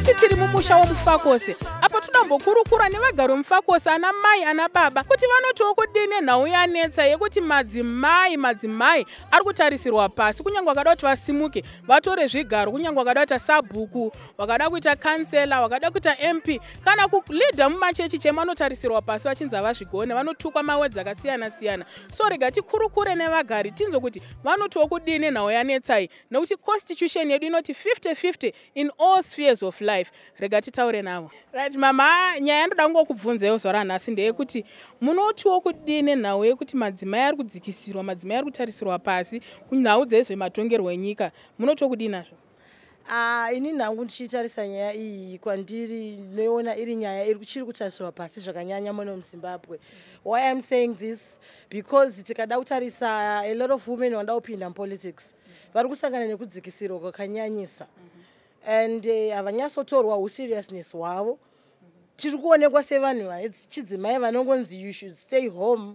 nekuti tiri mumusha womufakose apo todombokurukura nevagari vomufakose ana mai ana baba kuti vanotiwo kudini nhau yanetsa yekuti madzimai ari kutarisirwa pasi kunyange vakada kuti vasimuke vatore zvigaro kunyange vakada kuita sabhuku vakada kuita kansela vakada kuita mp kana kulidha mumachechi chemanotarisirwa pasi vachinzi havazvigone vanotukwa mawedzi akasiyana-siyana. So rega tikurukure nevagari tinzwe kuti vanotiwo kudini nhau yanetsai nekuti constitution yedu inoti 50-50 in all spheres of life. Rega titaure navo. Right mama, nyaya ndoda ngokubvunzewo zvara nhasi ndeyekuti munotiwo kudini nhau yekuti madzimai ari kudzikisirwa madzimai ari kutarisirwa pasi kunhau dzezvematongerwo enyika munotiwo kudini nazvo? Ini nhangu ndichitarisa nyaya iyi kwandiri noona iri nyaya ichiri kutarisirwa pasi zvakanyanya muno muZimbabwe. Why I'm saying this? Because tikada kutarisa a lot of women vanoda kupinda politics vari kusangana nekudzikisirwa kwakanyanyisa and havanyatsotorwa seriousness hwavo. Tiri kuonekwa sevanhu vechidzimai vanongonzi you should stay home,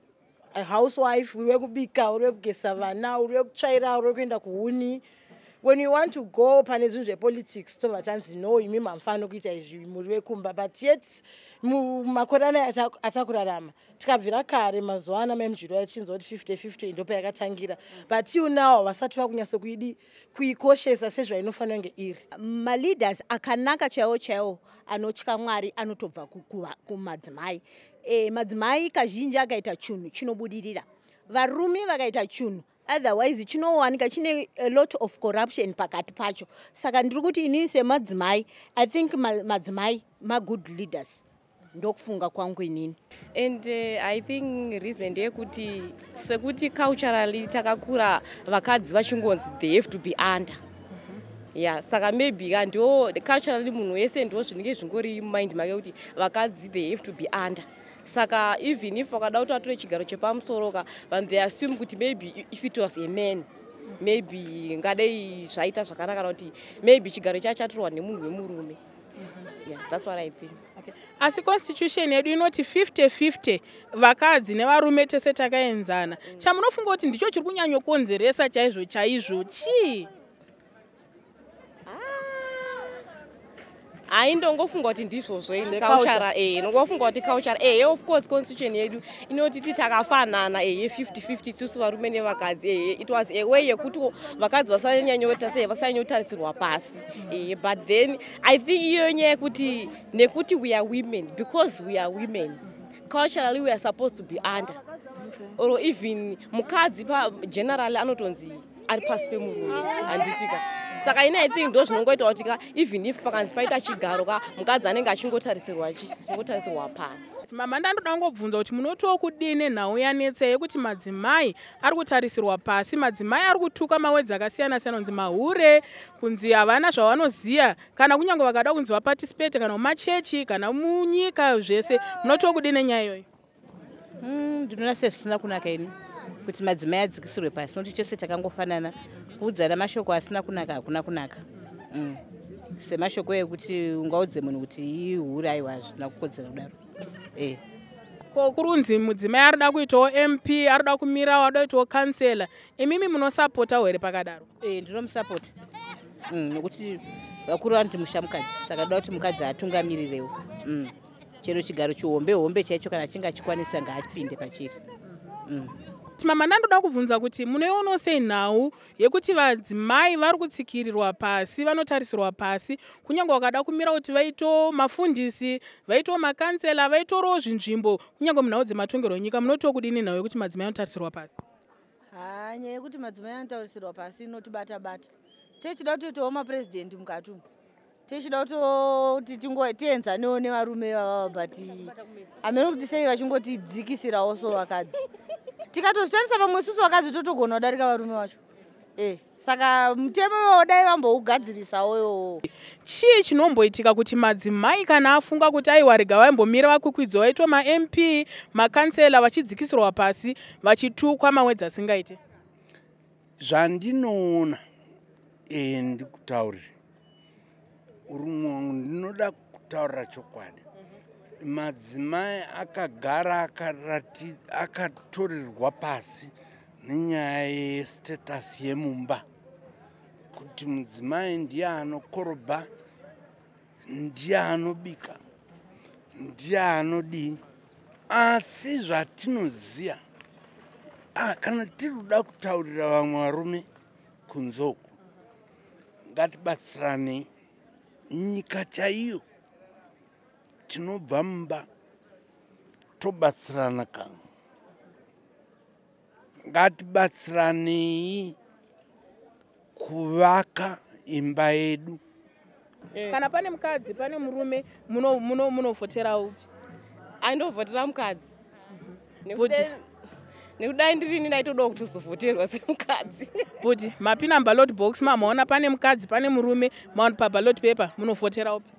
a housewife, uri wekubika, uri wekugesa vana, uri wekutsvaira, uri wekuenda kuhuni. When you want to go pane zvinhu zvepolitics tobva tanzi no imi mamfano kuita izvi muri wekumba, but yet mumakore anaya atakurarama tikabvira kare mazuva ana memujiro yachinzi kuti 50-50 ndo payakatangira, but till now vasati vakunyatso kuikoshesa sezvainofanira kunge iri. Maleaders akanaka chaiwo anotya Mwari anotobva kumadzimai. Madzimai kazhinji akaita chinhu chinobudirira, varume vakaita chinhu otherwise chinowanika chine a lot of corruption pakati pacho. Saka ndiri kuti inini semadzimai I think madzimai good leaders ndokufunga kwangu inini. And I think reason ndeyekuti sekuti culturally takakura vakadzi vachingonzi they have to be under. Yeah, saka maybe ndio culturally munhu wese ndo zvinenge zvingori mind make kuti vakadzi they have to be under. Saka even if wakada kuti atore chigaro chepamusoroka and they assume kuti maybe if it was a man maybe ngadei zvaita zvakanaka kuti maybe chigaro chachatorwa nemunhu wemurume. Yeah, that's what I think. Okay. Asi constitution yedu inoti 50-50 vakadzi nevarume tese takaenzana. Chamunofunga kuti ndicho chiri kunyanyokonzeresa chaizvo chii? Ndongofunga kuti ndizvozvo culture ndongofunga kuti culture of course constitution yedu inoti takafanana 50-50 isusu varume nevakadzi. It was a way yekuti vakadzi vasanyanyota sei vasanyotarisirwa pasi. But then I think iyo nyaya yekuti nekuti we are women, because we are women culturally we are supposed to be under. Or even mukadzi pa generally anotonzi ari pasi pemurume handitika. Saka ina I think ndo zvinongoita kuti even if pakanzi paita chigaro mukadzi anenge achingotarisirwa pasi. Mama ndandoda ngobvunza kuti munotiwo kudini nhau yanetsa yekuti madzimai ari kutarisirwa pasi, madzimai ari kutuka mawedzi akasiyana-siyana kunzi mahure, kunzi havana zvavanoziya kana kunyange vakada kunzi vaparticipate kana mumachechi kana munyika zvese. Munotiwo kudini nyaya iyoyi? Ndinoona sezvisina kunaka ini kuti madzimai adzikisirwe pasi, noti chose takangofanana kuudzana mashoko asina kunaka hakuna kunaka. Semashoko ekuti ungaudze munhu kuti ihure aiwa hazvina kukodzera kudaro. Kurunzi mudzimai arida kuitawo MP, arida kumira, arida kuitawo kansela, imimi munosapota here pakadaro? Ndinomusapota nekuti vakuru vanoti musha mukadzi, saka doda kuti mukadzi atungamirirewo. Chero chigaro chihombe chaicho kana chinga chikwanisa ngaachipinde pachiri. Mama ndandoda kubvunza kuti munoiona sei nhau yekuti vadzimai vari kutsikirirwa pasi, vanotarisirwa pasi, kunyange vakada kumira kuti vaito mafundisi, vaito makansela, vaitorowo zvinzvimbo kunyange munhau dzematongerwo enyika. Munotiwo kudini nhau yekuti madzimai anotarisirwa pasi? Nyaya yekuti madzimai anotarisirwa pasi inotibata-bata. Tichida kutoitawo mapresident mukati umu, tichida kuti tienzanewo nevarume vavavo, but hamene kuti sei vachingotidzikisirawo so vakadzi. Tikatoshandisa pamwe isusu vakadzi totogona kudarika varume vacho. Saka mutemo dai vambougadzirisawo iwowo. Chii chinomboitika kuti madzimai kana afunga kuti aiwa rega vaimbomira vakwikwidzwa vaitwa ma-MP, makansela vachidzikisirwa pasi vachitukwa mawedzi asingaite? Zvandinoona ndikutaurira urumwe ndinoda kutaurira chokwadi. Madzimai akagara akatorerwa pasi nenyaya yestatus yemumba, kuti mudzimai ndiye anokorobha ndiye anobika, ndiye anodii. Asi zvatinoziya, kana tiri kuda kutaurira vamwe varume kunzoku, ngatibatsiranei. Nyika chaiyo tinobva mumba tobatsirana kamwe. Ngatibatsiranei kuvaka imba yedu. Kana pane mukadzi pane murume munovhotera upi? Andovhotera mukadzi. Nekudai ndirini ndaitodawo kuti uzovhoterwa semukadzi. Kuti mapinda ballot box mamaona pane mukadzi pane murume maona paballot paper munovhotera upi?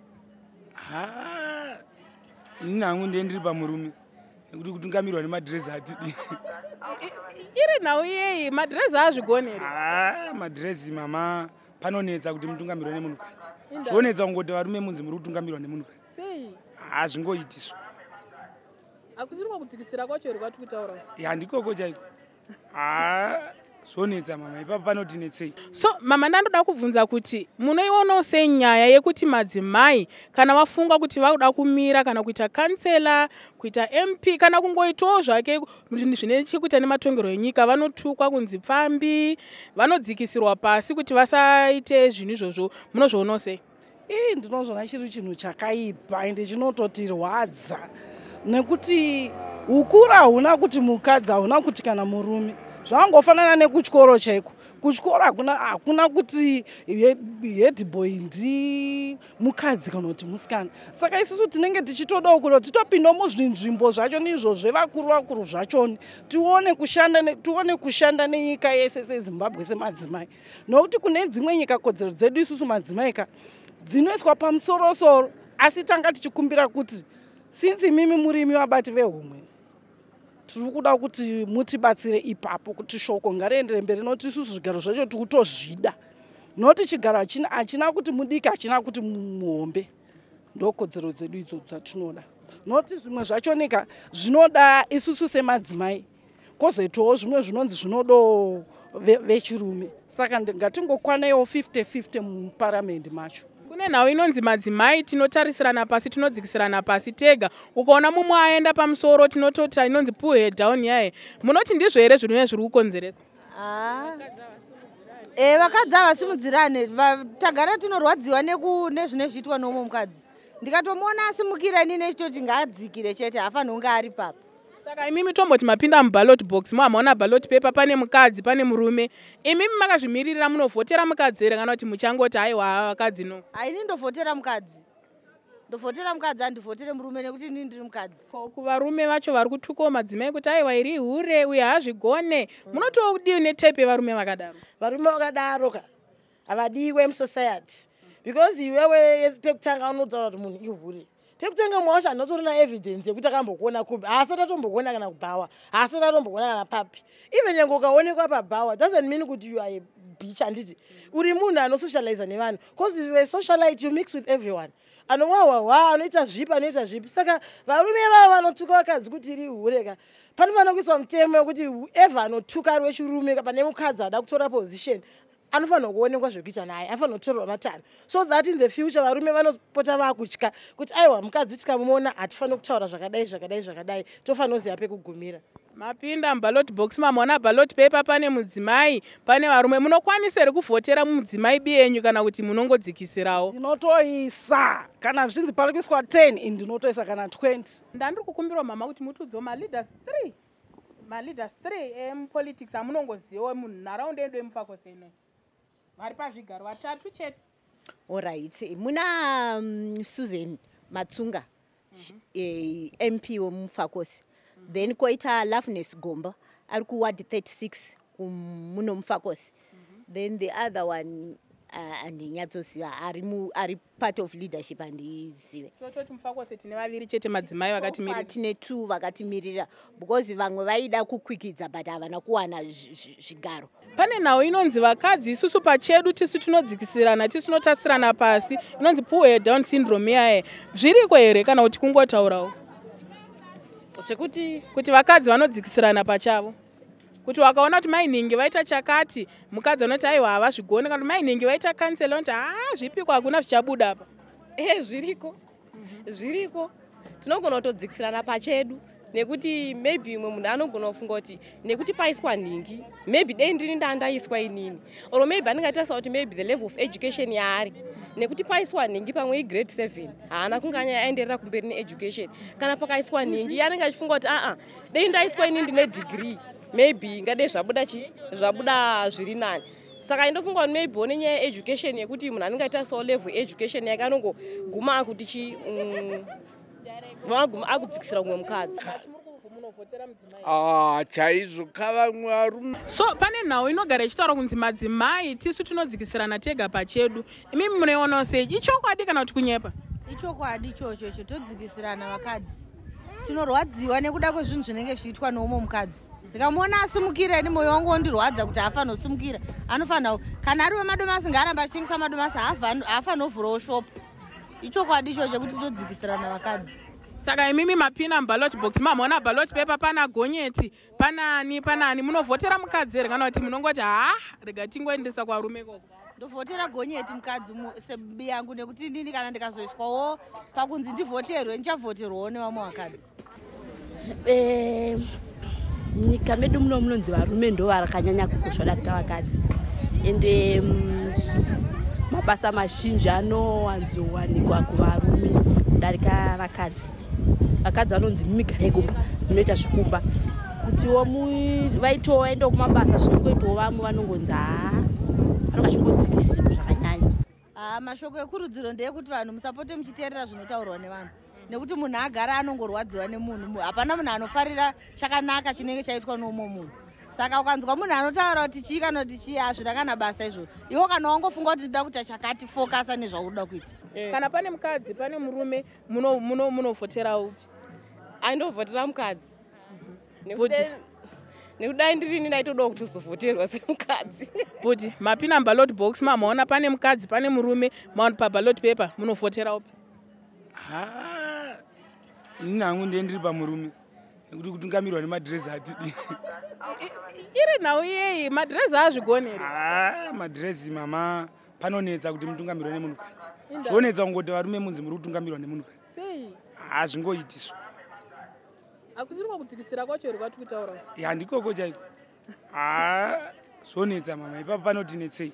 Ini hangu ndiye ndiri pamurume nekuti kutungamirwa nemadhirezi atidi. Iri nhau yeyi madhirezi azvigoneri. Madhirezi mama panonetsa kuti mutungamirwa nemunhukadzi. Zvonetsa kungoti varume munzi muri kutungamirwa nemunhukadzi. Sei? Hazvingoitiswa. Hakusiri kudzikisira kwacho uri kwati kutaura. Handikoko chaiko. Zvonetsa mama ipapo panotinetsei. So mama ndandoda kubvunza kuti munoionawo sei nyaya yekuti madzimai kana vafunga kuti vakuda kumira kana kuita kansela, kuita MP kana kungoitawo zvake zvine chekuita nematongero enyika vanotukwa kunzi pfambi, vanodzikisirwa pasi kuti vasaite zvinhu izvozvo. Munozvionawo sei? Ndinozvona chiri chinhu chakaipa ende chinototirwadza nekuti ukuru hauna kuti mukadzi hauna kuti kana murume. Zvangofanana nekuchikoro chaiko. Kuchikoro hakuna kuti headboy ndi mukadzi kana kuti musikana. Saka isusu tinenge tichitodawo kuti titopinda muzvinzvimbo zvacho nizvozvo vakuru zvachoni tione kushanda nenyika yese seZimbabwe semadzimai. Nokuti kune dzimwe nyika kodzero dzedu isusu madzimai dzinoiswa pamusoro-soro, asi tanga tichikumbira kuti since mimi murimi vabati vehumwe tiri kuda kuti mutibatsire ipapo kuti shoko ngariendere mberi, noti isusu zvigaro zvacho tikutozvida. Noti chigaro hachina kuti mudiki, hachina kuti muhombe. Ndokodzero dzedu idzo dzatinoda. Noti zvimwe zvacho nika zvinoda isusu semadzimai, kozoitawo zvimwe zvinonzi zvinodo vechirume. Saka ngatingokwanewo 50-50 muparamendi macho. Kune nhau inonzi madzimai tinotarisirana pasi tinodzikisirana pasi tega, ukaona mumwe aenda pamusoro tinotota inonzi pull her down yaye. Munoti ndizvo here zvinhu zviri kukonzeresa? Vakadzi havasimudzirane, tagara tinorwadziwa nezvine zviitwa noumwe mukadzi. Ndikatomona asimukira inini nechitoti ngaadzikire chete, hafanira kunge ari papo. Saka imimi tomboti mapinda muballot box mamaona ballot paper pane mukadzi pane murume, imimi makazvimirira munovhotera mukadzi here kana kuti muchangoti haiwa vakadzi no? Ini ndovhotera mukadzi. Ndovhotera mukadzi handivhotere murume nekuti inini ndiri mukadzi. Kuvarume vacho vari kutukawo madzimai kuti aiwa iri hure uye hazvigone, munotiwo kudii netype yevarume vakadaro? Varume vakadaro havadiwe musociety because iwewe pekutanga unodzaura kuti munhu ihure. Pekutanga mwacho anotorina evidence yekuti akambokuona kupi, haasati atombokuona kana kubhawa, haasati atombokuona kana papi. Even nyange ukaonekwa pabhawa doesn't mean kuti you are a bitch handiti. Uri munhu anosocialize nevanhu, because if you are a socialite you mix with everyone. Anomwawawa anoita zvipi. Saka varume vavo vanotuka vakadzi kuti iri hure panofanira kuiswa mutemo wekuti whoever anotuka ari wechirume pane mukadzi ada kutora position anofanira kuonekwa zvekuita naye, anofanira kutorwa matano, so that in the future varume vanopota vakutya kuti aiwa mukadzi tikamuona hatifanira kutaura zvakadai, tofanira kuziva pekugumira. Mapinda muballot box mamaona ballot paper pane mudzimai pane varume, munokwanisa here kuvhotera mudzimai biyenyu kana kuti munongodzikisirawo? Ndinotoisa kana zvinzi pari kuiswa 10 ndinotoisa kana 20. Ndandiri kukumbirwa mama kuti mutudzewo maleaders 3 emupolitics amunongozivawo munharaunda yedu yemufakose inoyi vari pazvigaro 3 chete. Alright, muna Susan Matsunga, MP womufakose. Then koita Loveness Gomba ari kuward 36 muno mufakose. Then the other one andinyatsosiva ari part of leadership handizive. So toti mufakose tine vaviri chete madzimai vakatimirira. Tine 2 vakatimirira because vamwe vaida kukwikidza but havana kuwana zvigaro. Pane nhau inonzi vakadzi isusu pachedu tisu tinodzikisirana tisu tinotarisirana pasi inonzi pull her down syndrome yaye. Zviriko here kana kuti kungotaurawo? Kuti vakadzi vanodzikisirana pachavo. Kuti wakaona kuti mainhingi vaita chakati, mukadzi anoti aiwa havazvigoni, kana kuti mainhingi vaita kansela unoti zvipiko hakuna zvichabuda apa. Zviriko. Tinogona kutodzikisirana pachedu. Nekuti maybe imwe munhu anogona kufunga kuti nekuti paiswa nhingi maybe dei ndini ndandaiswa inini or maybe anengatarisa kuti maybe the level of education yaari nekuti paiswa nhingi pamwe grade 7 haana kunge aenderera kumberi needucation kana pakaiswa nhingi anenge achifunga kuti dei ndaiswa inini ndine degree maybe ngadei zvabuda zviri nani. Saka indofunga kuti maybe one nyaya education yekuti munhu anenge aitarisawo level education yake anongoguma akuti akudzikisira kumwe mukadzi. Chaizvo kavamwe varume. So pane nhau inogara ichitaura kunzi madzimai tisu tinodzikisirana tega pachedu. Imimi munoiona sei? Ichokwadi kana kuti kunyepa? Ichokwadi ichocho todzikisirana vakadzi. Tinorwadziwa nekuda kwezvinhu zvinenge zviitwa noumwe mukadzi. Ndikamuona asimukira ini moyo wangu wondirwadza kuti haafanira kusimukira. Anofanira kana ari wemadomasi ngaaramba achitengesa madomasi haafanira kuvhurawo shopu. Ichokwadi ichocho kuti todzikisirana vakadzi. Saka imimi mapina ballot box mamona ballot paper pana gonyeti panani munovhotera mukadzi ere kana kuti munongoti rega tingoendesa kwarume koko. Ndovhotera gonyeti mukadzi sebi yangu nekuti inini kana ndikazoiswawo pakunzi ndivhoterwe ndichavhoterwawo nevamwe vakadzi. Nyika medu muno munonzi varume ndo vakanyanya kukosha kudarika vakadzi ende mabasa mazhinji anowanzowanikwa kuvarume kudarika vakadzi. Vakadzi vanonzi mumigara yekumba munoita zvekumba kutiwo vaitowo vaendawo kumabasa zvinongoitawo vamwe vanongonzi vanonga chingodzikisirwa zvakanyanya. Mashoko ekurudziro ndeyekuti vanhu musapote muchiteerera zvinotaurwa nevanhu nekuti munhu agara anongorwadziwa nemunhu. Hapana munhu anofarira chakanaka chinenge chaitwa noumwe munhu. Saka ukanzwa munhu anotaura kuti chii kana kuti chii hazvina kana basa izvozvo. Iwo kana wangofunga kuti ndida kuita chakati fokasa nezvaunoda kuita. Kana pane mukadzi pane murume munovhotera upi? Andovhotera mukadzi. Nekudai ndirini ndaitodawo kutozovhoterwa semukadzi. Kuti mapina ballot box mamaona pane mukadzi pane murume maona paballot paper munovhotera upi? Ini hangu ndendiri pamurume nekuti kutungamirwa nemadhirezi hatidi. Iri nhau yeyi madhirezi azvigoneri. Madhirezi mama panonetsa kuti mutungamirwa nemunhukadzi. Zvonetsa kungoti varume munzi muri kutungamirwa nemunhukadzi. Sei? Hazvingoitiswa. Hakusiri kudzikisira kwacho iri kwati kutaura. Ndikoko chaiko. Zvonetsa mama ipapo panotinetsei.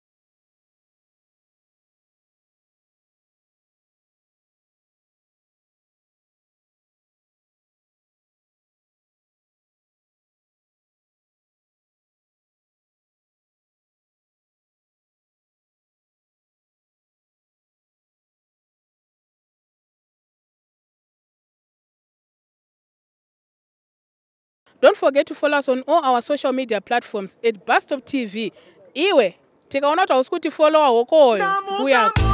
Don't forget to follow us on all our social media platforms at BustopTv. Iwe, tikaona kuti hausi kuti follow hoko hoyo.